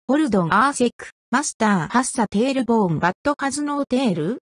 ホルドンアーセック、マスターハッサテールボーンバットカズノーテール